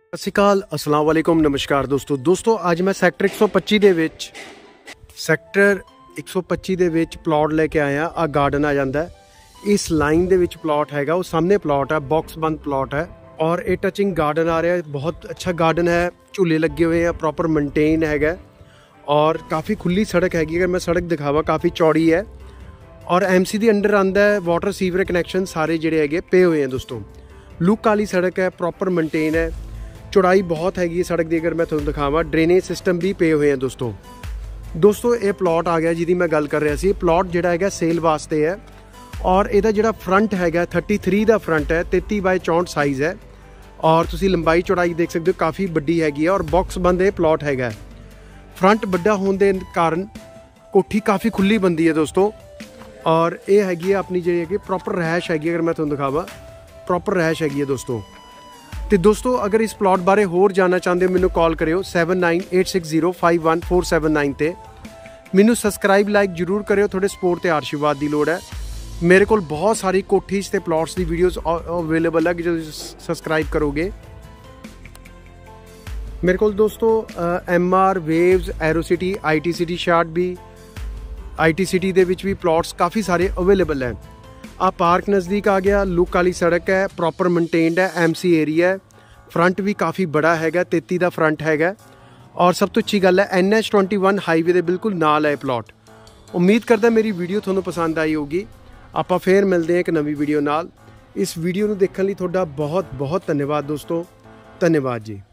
ਸਤਿ ਸ਼੍ਰੀ ਅਕਾਲ, अस्सलाम वालेकुम, नमस्कार ਦੋਸਤੋ ਅੱਜ ਮੈਂ ਸੈਕਟਰ 125 ਦੇ ਵਿੱਚ ਪਲਾਟ ਲੈ ਕੇ ਆਇਆ। ਆ ਗਾਰਡਨ ਆ ਜਾਂਦਾ ਹੈ, ਇਸ ਲਾਈਨ ਦੇ ਵਿੱਚ ਪਲਾਟ ਹੈਗਾ, ਉਹ ਸਾਹਮਣੇ ਪਲਾਟ ਹੈ, ਬਾਕਸ ਬੰਦ ਪਲਾਟ ਹੈ ਔਰ ਇਹ ਟਚਿੰਗ ਗਾਰडन आ रहा है। बहुत अच्छा गार्डन है, झूले लगे हुए हैं, प्रॉपर मेनटेन हैगा और काफ़ी खुली सड़क हैगी। अगर मैं सड़क दिखावा काफ़ी चौड़ी है और MC ਦੇ अंडर आंदा है। वाटर सीवर कनैक्शन सारे ਜਿਹੜੇ ਹੈਗੇ पे हुए हैं दोस्तों। लुक वाली सड़क है, प्रॉपर मेनटेन है, चौड़ाई बहुत हैगी सड़क की। अगर मैं तुहानूं दिखावा ड्रेनेज सिस्टम भी पे हुए हैं दोस्तों। ये प्लॉट आ गया जिहदी मैं गल कर रहा सी। प्लॉट जिहड़ा हैगा सेल वास्ते है और इहदा जिहड़ा फ्रंट हैगा 33 का फ्रंट है, 33x64 साइज़ है और तुसी लंबाई चौड़ाई देख सकते हो काफ़ी बड़ी हैगी है और बॉक्स बंद ये प्लॉट हैगा। फ्रंट बड़ा होने के कारण कोठी काफ़ी खुली बनती है दोस्तों और ये हैगी अपनी जी है प्रॉपर रहायश हैगी। अगर मैं तुहानूं दिखावा प्रॉपर रहायश हैगी है दोस्तों। तो दोस्तों अगर इस प्लॉट बारे होर जानना चाहते हो मैनू कॉल करो 7986051479 ते। मैनू सबसक्राइब लाइक जरूर करो, थोड़े सपोर्ट ते आशीर्वाद की लोड़ है। मेरे को बहुत सारी कोठीज ते प्लॉट्स की वीडियोस अवेलेबल है कि जो सबसक्राइब करोगे। मेरे को दोस्तों MR waves Aerocity IT city short भी IT सिटी दे विच भी प्लॉट्स काफ़ी सारे अवेलेबल है। आ पार्क नज़दीक आ गया, लुक वाली सड़क है, प्रॉपर मेनटेन्ड है, MC एरिया है, फ्रंट भी काफ़ी बड़ा हैगा, 33 का फ्रंट हैगा और सब तो अच्छी गल है NH21 हाईवे के बिल्कुल नाल है प्लॉट। उम्मीद करदा मेरी वीडियो तुहानूं पसंद आई होगी। आपां फिर मिलते हैं एक नवी वीडियो नाल। इस वीडियो नूं देखण लई तुहाडा बहुत बहुत धन्यवाद दोस्तों। धन्यवाद जी।